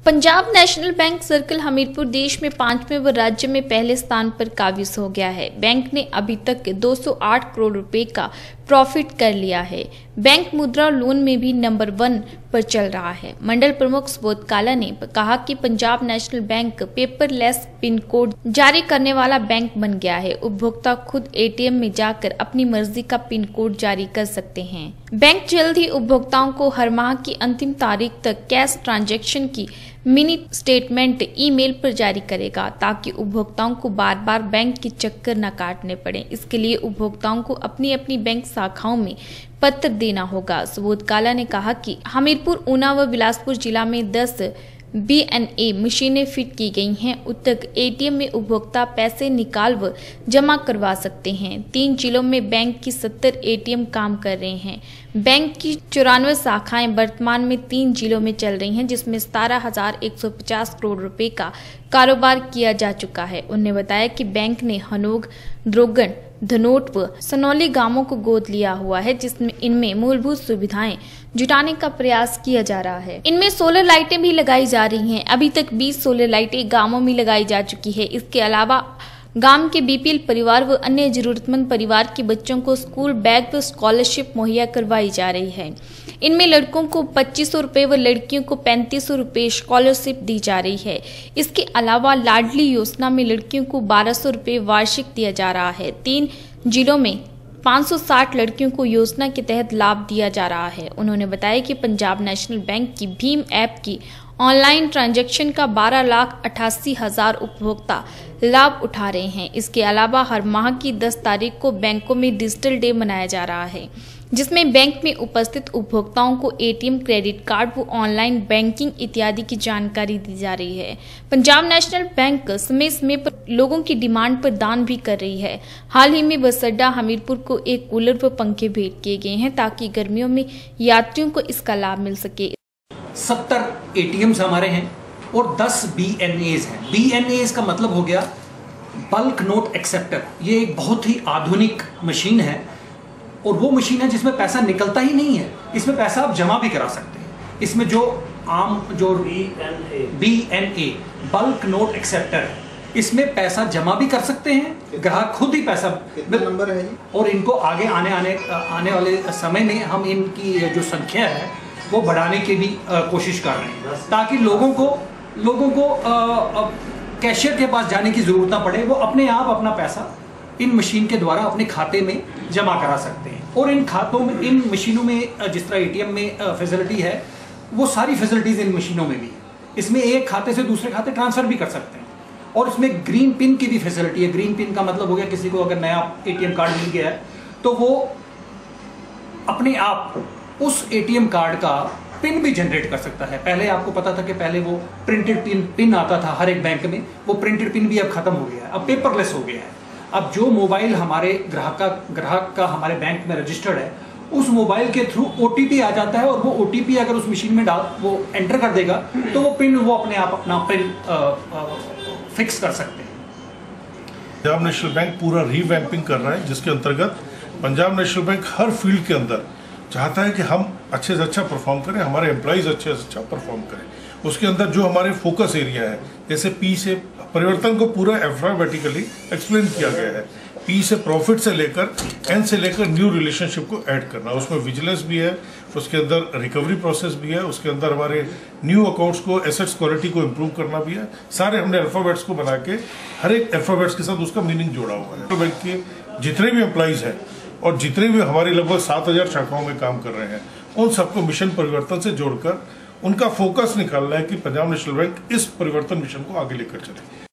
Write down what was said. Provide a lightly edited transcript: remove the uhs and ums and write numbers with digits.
Punjab national bank circle Hamirpur देश में 5वें व राज्य में पहले स्थान पर काबिज हो गया है। बैंक ने अभी तक 208 करोड़ रुपए का प्रॉफिट कर लिया है। बैंक मुद्रा लोन में भी नंबर 1 पर चल रहा है। मंडल प्रमुख सुबोध काला ने कहा कि Punjab national bank paperless pin code जारी करने वाला बैंक बन गया है। उपभोक्ता खुद एटीएम में जाकर अपनी मर्जी का पिन कोड जारी कर सकते हैं। बैंक जल्द ही उपभोक्ताओं को हर माह की अंतिम तारीख तक कैश ट्रांजैक्शन की मिनी स्टेटमेंट ईमेल पर जारी करेगा, ताकि उपभोक्ताओं को बार बार बैंक के चक्कर न काटने पड़े। इसके लिए उपभोक्ताओं को अपनी अपनी बैंक शाखाओं में पत्र देना होगा। सुबोध काला ने कहा कि हमीरपुर, ऊना व बिलासपुर जिला में 10 BNA मशीनें फिट की गई हैं। उतक एटीएम में उपभोक्ता पैसे निकाल व जमा करवा सकते हैं। 3 जिलों में बैंक की 70 एटीएम काम कर रहे हैं। बैंक की 94 शाखाएं वर्तमान में 3 जिलों में चल रही हैं, जिसमें 17,150 करोड़ रुपए का कारोबार किया जा चुका है। उन्होंने बताया कि बैंक ने हनोग, द्रोगन, धनोट व सनौली गांवों को गोद लिया हुआ है, जिसमें इनमें मूलभूत सुविधाएं जुटाने का प्रयास किया जा रहा है। इनमें सोलर लाइटें भी लगाई जा रही हैं। अभी तक 20 सोलर लाइटें गांवों में लगाई जा चुकी है। इसके अलावा गांव के BPL परिवार व अन्य जरूरतमंद परिवार के बच्चों को स्कूल बैग व स्कॉलरशिप मुहैया करवाई जा रही है। इनमें लड़कों को 2500 रुपए व लड़कियों को 3500 रुपए स्कॉलरशिप दी जा रही है। इसके अलावा लाडली योजना में लड़कियों को 1200 रुपए वार्षिक दिया जा रहा है। 3 जिलों में 560 लड़कियों को योजना के तहत लाभ दिया जा रहा है। उन्होंने बताया कि पंजाब नेशनल बैंक की भीम ऐप की ऑनलाइन ट्रांजैक्शन का 12,88,000 उपभोक्ता लाभ उठा रहे हैं। इसके अलावा हर माह की 10 तारीख को बैंकों में डिजिटल डे मनाया जा रहा है, जिसमें बैंक में उपस्थित उपभोक्ताओं को एटीएम, क्रेडिट कार्ड व ऑनलाइन बैंकिंग इत्यादि की जानकारी दी जा रही है। पंजाब नेशनल बैंक समय समय पर लोगों की डिमांड पर दान भी कर रही है। हाल ही में बस अड्डा हमीरपुर को एक कूलर व पंखे भेंट किए गए हैं, ताकि गर्मियों में यात्रियों को इसका लाभ मिल सके। 70 एटीएम्स हमारे हैं और 10 BNAs हैं। BNAs का मतलब हो गया बल्क नोट एक्सेप्टर। ये एक बहुत ही आधुनिक मशीन है और वो मशीन है जिसमें पैसा निकलता ही नहीं है। इसमें पैसा आप जमा भी करा सकते हैं। इसमें जो BNA बल्क नोट एक्सेप्टर है, इसमें पैसा जमा भी कर सकते हैं, ग्राहक खुद ही पैसा। कितना नंबर है जी? और इनको आगे आने वाले समय में हम इनकी जो संख्या है वो बढ़ाने की भी कोशिश कर रहे हैं, ताकि लोगों को कैशियर के पास जाने की जरूरत ना पड़े। वो अपने आप अपना पैसा इन मशीन के द्वारा अपने खाते में जमा करा सकते हैं। और इन खातों में, इन मशीनों में जिस तरह एटीएम में फैसिलिटी है, वो सारी फैसिलिटीज इन मशीनों में भी है। इसमें एक खाते से दूसरे खाते ट्रांसफर भी कर सकते हैं। और इसमें ग्रीन पिन की भी फैसिलिटी है। ग्रीन पिन का मतलब हो गया, किसी को अगर नया एटीएम कार्ड मिल गया है तो वो अपने आप उस एटीएम कार्ड का पिन भी जनरेट कर सकता है। पहले आपको पता था कि पहले वो प्रिंटेड पिन आता था हर एक बैंक में, वो प्रिंटेड पिन भी अब खत्म हो गया है, अब पेपरलेस हो गया है। अब जो मोबाइल हमारे ग्राहक का हमारे बैंक में रजिस्टर्ड है, उस मोबाइल के थ्रू OTP आ जाता है और वो OTP अगर उस मशीन में वो एंटर कर देगा तो वो पिन वो अपने आप अपना पिन फिक्स कर सकते हैं। पंजाब नेशनल बैंक पूरा रीवैम्पिंग कर रहा है, जिसके अंतर्गत पंजाब नेशनल बैंक हर फील्ड के अंदर चाहता है कि हम अच्छे से अच्छा परफॉर्म करें, हमारे एम्प्लॉइज अच्छे से अच्छा परफॉर्म करें। उसके अंदर जो हमारे फोकस एरिया है, जैसे P से परिवर्तन को पूरा अल्फाबेटिकली एक्सप्लेन किया गया है। P से प्रॉफिट से लेकर N से लेकर न्यू रिलेशनशिप को ऐड करना, उसमें विजिलेंस भी है, उसके अंदर रिकवरी प्रोसेस भी है, उसके अंदर हमारे न्यू अकाउंट्स को, एसेट्स क्वालिटी को इम्प्रूव करना भी है। सारे हमने अल्फाबेट्स को बना के हर एक अल्फाबेट्स के साथ उसका मीनिंग जोड़ा हुआ है। तो बैंक के जितने भी एम्प्लॉइज हैं और जितने भी हमारी लगभग 7,000 शाखाओं में काम कर रहे हैं, उन सबको मिशन परिवर्तन से जोड़कर उनका फोकस निकालना है कि पंजाब नेशनल बैंक इस परिवर्तन मिशन को आगे लेकर चले।